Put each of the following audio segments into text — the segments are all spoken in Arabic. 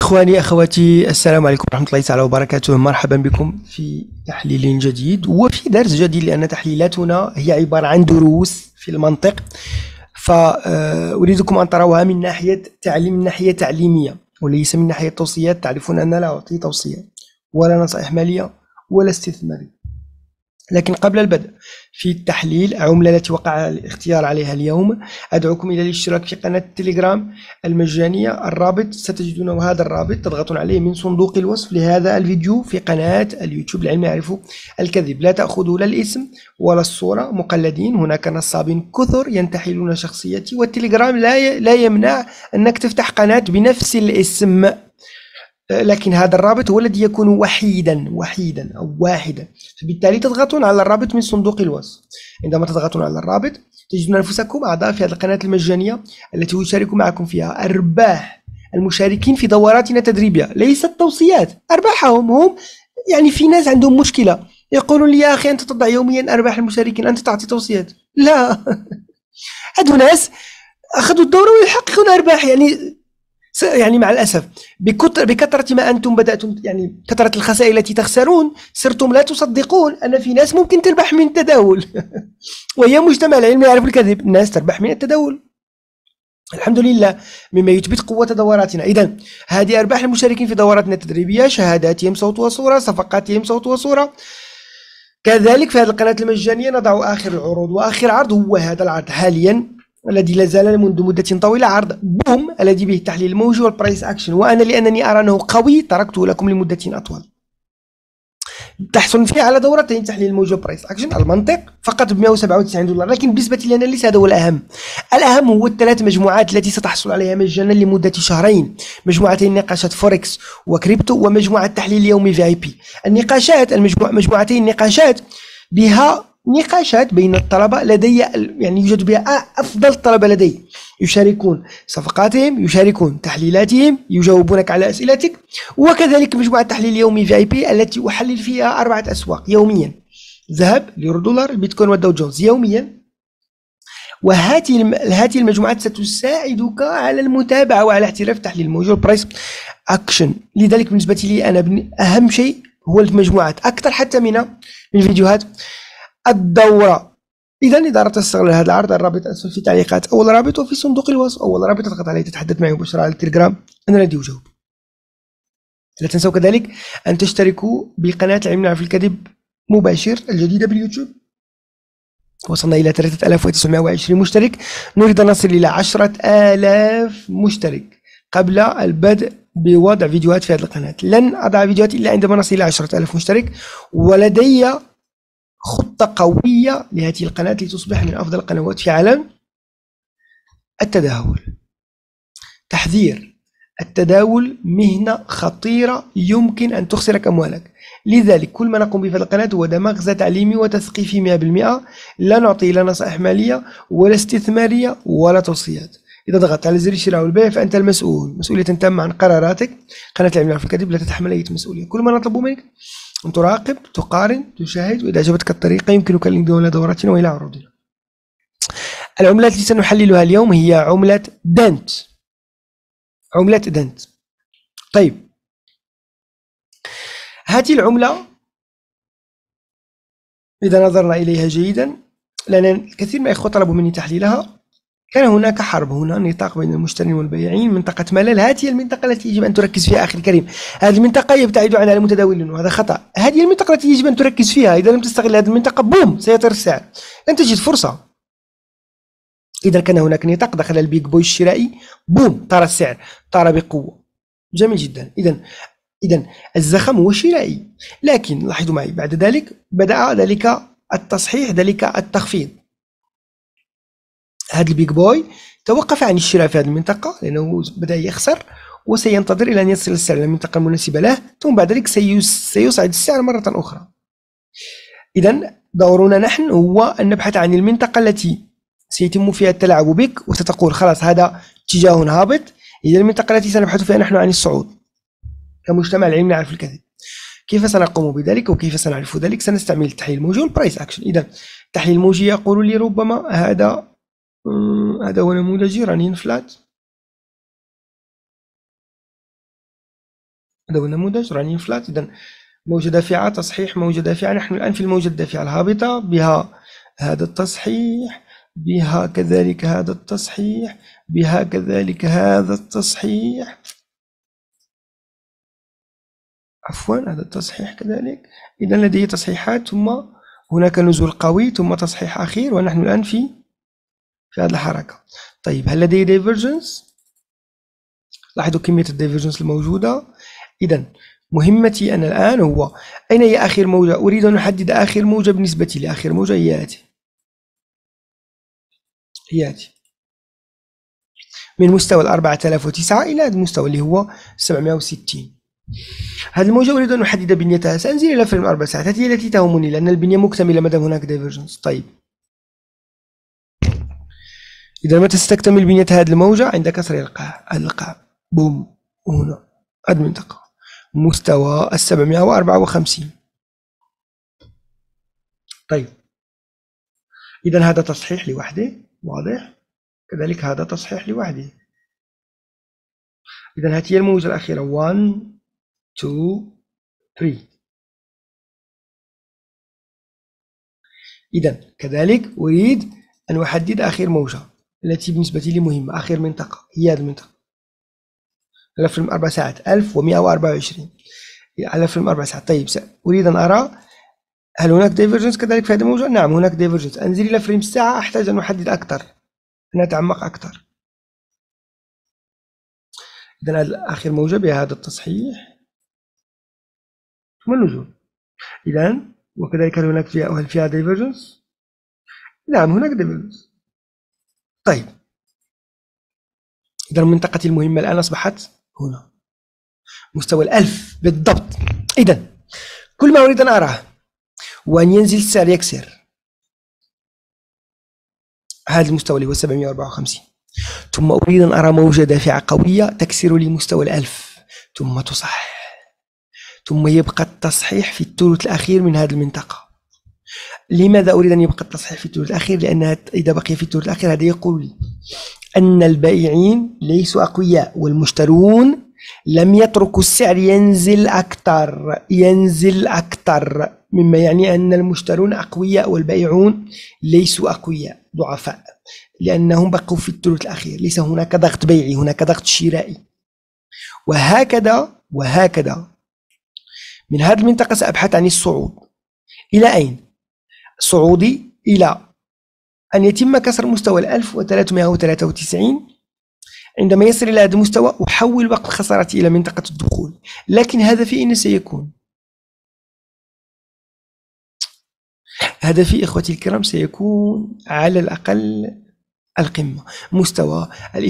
إخواني أخواتي، السلام عليكم ورحمة الله تعالى وبركاته. مرحبا بكم في تحليل جديد وفي درس جديد، لأن تحليلاتنا هي عبارة عن دروس في المنطق، فأريدكم أن تروها من ناحية تعليم، من ناحية تعليمية وليس من ناحية توصيات. تعرفون أن لا أعطي توصيات ولا نصائح مالية ولا استثمارية. لكن قبل البدء في التحليل العملة التي وقع الاختيار عليها اليوم، أدعوكم إلى الاشتراك في قناة التليجرام المجانية. الرابط ستجدونه، هذا الرابط تضغطون عليه من صندوق الوصف لهذا الفيديو في قناة اليوتيوب العلم يعرف الكذب. لا تأخذوا لا الاسم ولا الصورة، مقلدين. هناك نصابين كثر ينتحلون شخصيتي، والتليجرام لا يمنع أنك تفتح قناة بنفس الاسم، لكن هذا الرابط هو الذي يكون وحيدا أو واحدا، فبالتالي تضغطون على الرابط من صندوق الوصف. عندما تضغطون على الرابط تجدون أنفسكم أعضاء في هذه القناة المجانية التي أشارك معكم فيها أرباح المشاركين في دوراتنا التدريبية، ليست توصيات، أرباحهم هم. يعني في ناس عندهم مشكلة يقولون لي: يا أخي أنت تضع يوميا أرباح المشاركين، أنت تعطي توصيات. لا هذو ناس أخذوا الدورة ويحققون أرباح. يعني مع الأسف بكثرة ما أنتم بدأتم، يعني كثرة الخسائر التي تخسرون، صرتم لا تصدقون أن في ناس ممكن تربح من التداول وهي مجتمع العلم يعرف الكذب، الناس تربح من التداول الحمد لله، مما يثبت قوة دوراتنا. إذن هذه أرباح المشاركين في دوراتنا التدريبية: شهاداتهم صوت وصورة، صفقاتهم صوت وصورة. كذلك في هذه القناة المجانية نضع آخر العروض، وآخر عرض هو هذا العرض حاليا الذي لا زال منذ مدة طويلة، عرض بوم الذي به التحليل الموجي والبرايس أكشن، وأنا لأنني أرى أنه قوي تركته لكم لمدة أطول. تحصل فيه على دورتين: تحليل الموجي والبرايس أكشن المنطق فقط ب $197، لكن بالنسبة لي أنا ليس هذا هو الأهم. الأهم هو الثلاث مجموعات التي ستحصل عليها مجانا لمدة شهرين: مجموعتين نقاشات فوركس وكريبتو، ومجموعة تحليل يومي VIP. النقاشات مجموعتين نقاشات بها نقاشات بين الطلبة لدي، يعني يوجد بها أفضل الطلبة لدي، يشاركون صفقاتهم، يشاركون تحليلاتهم، يجاوبونك على أسئلتك. وكذلك مجموعة تحليل يومي VIP التي أحلل فيها 4 أسواق يوميا: ذهب، اليورو دولار، البيتكوين والداو جونز يوميا. وهذه المجموعات ستساعدك على المتابعة وعلى احتراف تحليل الموجة والبرايس أكشن. لذلك بالنسبة لي أنا أهم شيء هو المجموعات، أكثر حتى من فيديوهات الدورة. إذا أردت تستغل هذا العرض، الرابط أسفل في التعليقات، أول رابط، وفي صندوق الوصف أول رابط تضغط عليه تتحدث معي مباشرة على التليجرام، أنا الذي أجاوب. لا تنسوا كذلك أن تشتركوا بقناة العلم يعرف الكذب مباشر الجديدة باليوتيوب. وصلنا إلى 3920 مشترك، نريد أن نصل إلى 10,000 مشترك قبل البدء بوضع فيديوهات في هذه القناة. لن أضع فيديوهات إلا عندما نصل إلى 10,000 مشترك، ولدي خطة قوية لهذه القناة لتصبح من أفضل القنوات في عالم التداول. تحذير: التداول مهنة خطيرة يمكن أن تخسرك أموالك، لذلك كل ما نقوم به في القناة هو دمغزة تعليمي وتثقيفي 100%. لا نعطي لا نصائح مالية ولا استثمارية ولا توصيات. إذا ضغطت على زر الشراء والبيع فأنت المسؤول، مسؤولية تامة عن قراراتك. قناة العلم يعرف الكذب لا تتحمل أي مسؤولية. كل ما نطلب منك أن تراقب، تقارن، تشاهد، وإذا عجبتك الطريقة يمكنك الانضمام إلى دوراتنا وإلى عروضنا. العملات التي سنحللها اليوم هي عملة دنت. طيب، هذه العملة إذا نظرنا إليها جيدا، لأن الكثير من الإخوة طلبوا مني تحليلها، كان هناك حرب هنا، نطاق بين المشترين والبائعين، منطقة ملل. هذه المنطقة التي يجب أن تركز فيها أخي الكريم. هذه المنطقة يبتعد عنها المتداولون وهذا خطأ. هذه المنطقة التي يجب أن تركز فيها. إذا لم تستغل هذه المنطقة بوم سيطير السعر، لن تجد فرصة. إذا كان هناك نطاق دخل البيج بوي الشرائي، بوم طار السعر، طار بقوة. جميل جدا. إذا الزخم هو شرائي، لكن لاحظوا معي بعد ذلك بدأ ذلك التصحيح، ذلك التخفيض. هذا البيج بوي توقف عن الشراء في هذه المنطقة لأنه بدأ يخسر، وسينتظر إلى أن يصل السعر إلى المنطقة المناسبة له، ثم بعد ذلك سيصعد السعر مرة أخرى. إذا دورنا نحن هو أن نبحث عن المنطقة التي سيتم فيها التلاعب بك وستقول خلاص هذا اتجاه هابط. إذا المنطقة التي سنبحث فيها نحن عن الصعود كمجتمع العلم نعرف الكذب. كيف سنقوم بذلك وكيف سنعرف ذلك؟ سنستعمل التحليل الموجي والبرايس أكشن. إذا التحليل الموجي يقول لي ربما هذا هو نموذجي رنين فلات، هذا هو النموذج رانين فلات. إذا موجة دافعة تصحيح موجة دافعة. نحن الآن في الموجة الدافعة الهابطة، بها هذا التصحيح، بها كذلك هذا التصحيح، بها كذلك هذا التصحيح، عفوا هذا التصحيح كذلك. إذا لديه تصحيحات، ثم هناك نزول قوي، ثم تصحيح أخير، ونحن الآن في هذه الحركة. طيب هل لديه دايفرجنس؟ لاحظوا كمية الدايفرجنس الموجودة. إذا مهمتي أنا الآن هو أين هي آخر موجة؟ أريد أن أحدد آخر موجة بالنسبة لي. آخر موجة هي هذه، هي هذه، من مستوى 4009 إلى هذا المستوى اللي هو 760. هذه الموجة أريد أن أحدد بنيتها. سأنزل إلى فريم 4 ساعات، هذه التي تهمني لأن البنية مكتملة ما دام هناك دايفرجنس. طيب إذا متى ستكتمل بنية هذه الموجة؟ عند كسر القاع. القاع بوم، هنا هذه المنطقة مستوى 754. طيب إذا هذا تصحيح لوحده واضح، كذلك هذا تصحيح لوحده. إذا هذه هي الموجة الأخيرة 1 2 3. إذا كذلك أريد أن أحدد آخر موجة التي بالنسبة لي مهمة، آخر منطقة هي هذه المنطقة على فريم 4 ساعات 1124 على فريم 4 ساعات. طيب أريد أن أرى هل هناك دايفرجنس كذلك في هذه الموجة؟ نعم هناك دايفرجنس. أنزل إلى فريم الساعة، أحتاج أن أحدد أكثر، أن أتعمق أكثر. إذا آخر موجة بهذا التصحيح ثم النزول. إذا وكذلك هل فيها دايفرجنس؟ نعم هناك دايفرجنس. طيب إذا منطقتي المهمة الآن أصبحت هنا مستوى 1000 بالضبط. إذا كل ما أريد أن أراه وأن ينزل السعر يكسر هذا المستوى اللي هو 754، ثم أريد أن أرى موجة دافعة قوية تكسر لي مستوى 1000 ثم تصحح، ثم يبقى التصحيح في الثلث الأخير من هذه المنطقة. لماذا أريد أن يبقى التصحيح في الثلث الأخير؟ لأن إذا بقي في الثلث الأخير هذا يقول لي أن البائعين ليسوا أقوياء والمشترون لم يتركوا السعر ينزل أكثر، مما يعني أن المشترون أقوياء والبائعون ليسوا أقوياء، ضعفاء، لأنهم بقوا في الثلث الأخير. ليس هناك ضغط بيعي، هناك ضغط شرائي. وهكذا من هذه المنطقة سأبحث عن الصعود. إلى أين؟ صعودي إلى أن يتم كسر مستوى 1393. عندما يصل إلى هذا المستوى أحول وقت خسارتي إلى منطقة الدخول. لكن هدفي أين سيكون؟ هدفي إخوتي الكرام سيكون على الأقل القمة، مستوى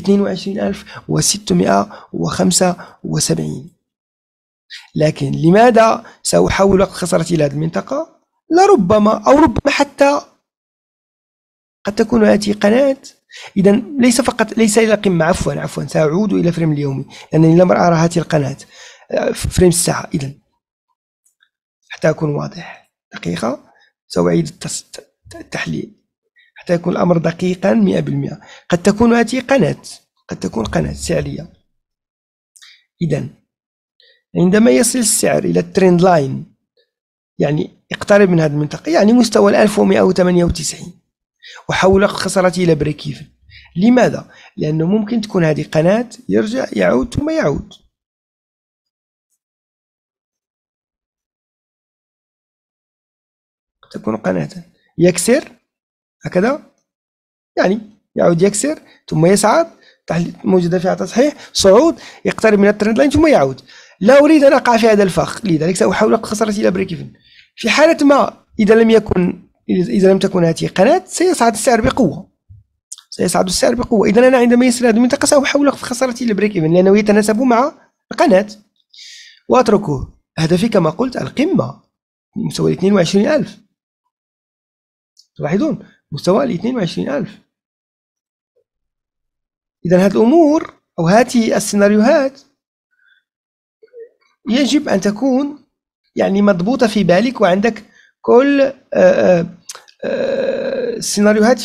22675. لكن لماذا سأحول وقت خسارتي إلى هذه المنطقة؟ لربما أو ربما حتى قد تكون هذه قناة. إذا ليس إلى القمة، عفوا سأعود إلى فريم اليومي لأنني لم أرى هذه القناة فريم الساعة. إذا حتى أكون واضح، دقيقة سأعيد التحليل حتى يكون الأمر دقيقا 100%. قد تكون هذه قناة، قد تكون قناة سعرية. إذا عندما يصل السعر إلى الترند لاين، يعني اقترب من هذه المنطقة، يعني مستوى 1198، وحول خسارتي إلى بريك إيفن. لماذا؟ لأنه ممكن تكون هذه قناة، يرجع يعود ثم يعود. تكون قناة يكسر هكذا، يعني يعود يكسر ثم يصعد، موجة دافعة تصحيح، صعود، يقترب من الترند لاين ثم يعود. لا أريد أن أقع في هذا الفخ، لذلك سأحول خسارتي إلى بريك إيفن. في حالة ما إذا لم تكن هذه قناة سيصعد السعر بقوة، إذا أنا عندما يصل هذه المنطقة سأحول خسارتي إلى بريك إيفن لأنه يتناسب مع القناة وأتركه. هدفي كما قلت القمة، مستوى 22000. تلاحظون مستوى 22000. إذا هذه الأمور أو هذه السيناريوهات يجب أن تكون يعني مضبوطة في بالك، وعندك كل السيناريوهات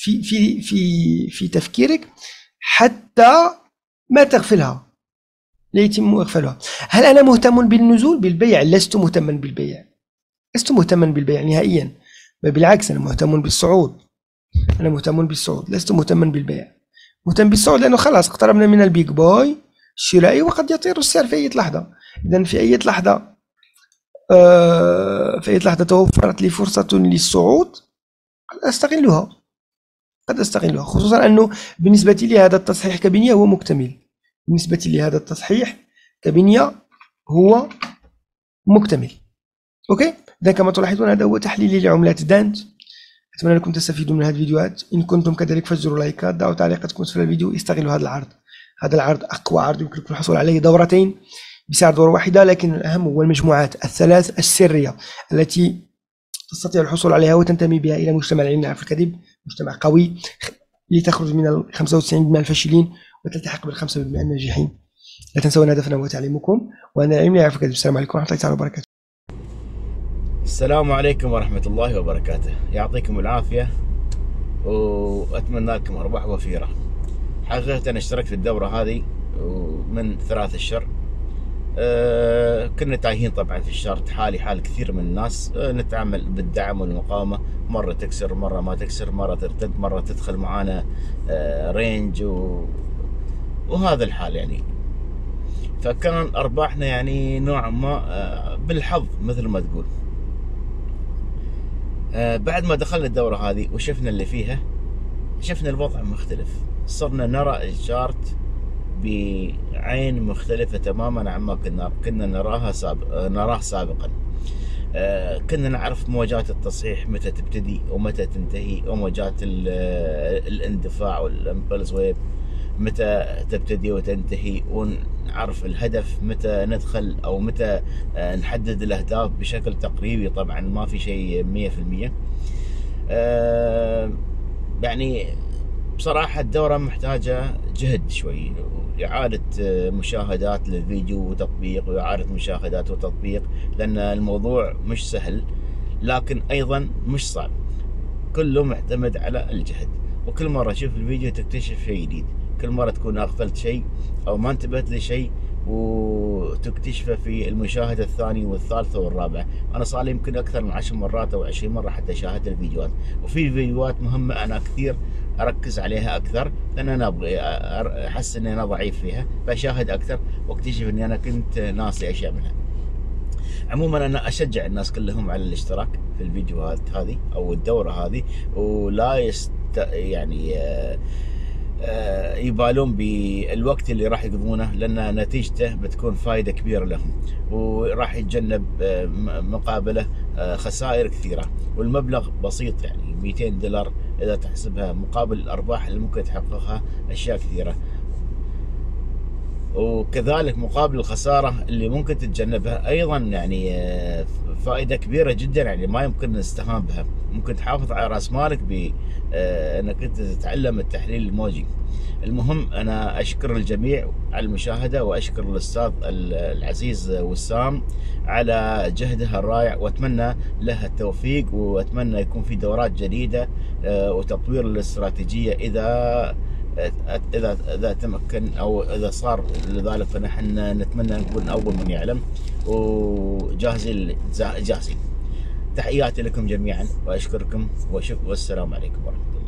في تفكيرك حتى ما تغفلها، لا يتم إغفالها. هل أنا مهتم بالنزول بالبيع؟ لست مهتما بالبيع، لست مهتما بالبيع نهائيا، بل بالعكس أنا مهتم بالصعود، أنا مهتم بالصعود، لست مهتما بالبيع. مهتم بالصعود لأنه خلاص اقتربنا من البيج باي الشرائي وقد يطير السعر في أي لحظة. إذا في أي لحظة في أي لحظة توفرت لي فرصة للصعود قد أستغلها، قد أستغلها، خصوصا أنه بالنسبة لي هذا التصحيح كبنية هو مكتمل. بالنسبة لي هذا التصحيح كبنية هو مكتمل. أوكي، إذا كما تلاحظون هذا هو تحليلي لعملات دانت. أتمنى أنكم تستفيدوا من هذه الفيديوهات. إن كنتم كذلك فجروا لايكات، ضعوا تعليقاتكم أسفل الفيديو، استغلوا هذا العرض. هذا العرض أقوى عرض يمكنكم الحصول عليه دورتين بسعر دورة واحدة، لكن الأهم هو المجموعات الثلاث السرية التي تستطيع الحصول عليها وتنتمي بها إلى مجتمع العلم في الكذب، مجتمع قوي لتخرج من ال 95% الفاشلين وتلتحق بال5% الناجحين. لا تنسون هدفنا هو تعليمكم، وأنا العلم لا يعرف الكذب. السلام عليكم ورحمة الله تعالى وبركاته. السلام عليكم ورحمة الله وبركاته. يعطيكم العافية وأتمنى لكم أرباح وفيرة. حقيقة أنا اشتركت في الدورة هذه من 3 أشهر. كنا تايهين طبعا في الشارت، حالي حال كثير من الناس. نتعامل بالدعم والمقاومة، مرة تكسر مرة ما تكسر، مرة ترتد مرة تدخل معانا رينج وهذا الحال يعني. فكان أرباحنا يعني نوعا ما بالحظ مثل ما تقول. بعد ما دخلنا الدورة هذه وشفنا اللي فيها، شفنا الوضع مختلف، صرنا نرى الشارت بعين مختلفة تماما عما كنا نراه سابقا. كنا نعرف موجات التصحيح متى تبتدي ومتى تنتهي، وموجات الاندفاع والامبلس ويف متى تبتدي وتنتهي، ونعرف الهدف متى ندخل او متى نحدد الاهداف بشكل تقريبي. طبعا ما في شيء 100%. يعني بصراحة الدورة محتاجة جهد شوي، إعادة مشاهدات للفيديو وتطبيق، وإعادة مشاهدات وتطبيق، لأن الموضوع مش سهل لكن أيضا مش صعب. كله معتمد على الجهد، وكل مرة تشوف الفيديو تكتشف شيء جديد، كل مرة تكون أغفلت شيء أو ما انتبهت لشيء وتكتشفه في المشاهدة الثانية والثالثة والرابعة. أنا صار لي يمكن أكثر من 10 مرات أو 20 مرة حتى شاهدت الفيديوهات، وفي فيديوهات مهمة أنا كثير أركز عليها أكثر، لأن أنا أبغى أحس إني أنا ضعيف فيها، فأشاهد أكثر واكتشف إني أنا كنت ناسي أشياء منها. عموما أنا أشجع الناس كلهم على الاشتراك في الفيديوهات هذه أو الدورة هذه، ولا يعني يبالون بالوقت اللي راح يقضونه، لأن نتيجته بتكون فائدة كبيرة لهم، وراح يتجنب مقابله خسائر كثيرة. والمبلغ بسيط يعني $200 إذا تحسبها مقابل الأرباح اللي ممكن تحققها أشياء كثيرة، وكذلك مقابل الخسارة اللي ممكن تتجنبها أيضا يعني فائدة كبيرة جدا يعني ما يمكن نستهان بها. ممكن تحافظ على رأس مالك بأنك أنت تتعلم التحليل الموجي. المهم أنا أشكر الجميع على المشاهدة، وأشكر الأستاذ العزيز وسام على جهده الرائع، وأتمنى له التوفيق، وأتمنى يكون في دورات جديدة وتطوير الاستراتيجية إذا تمكن أو إذا صار لذلك، فنحن نتمنى نكون أول من يعلم وجاهزين. تحياتي لكم جميعا وأشكركم والسلام عليكم ورحمة الله.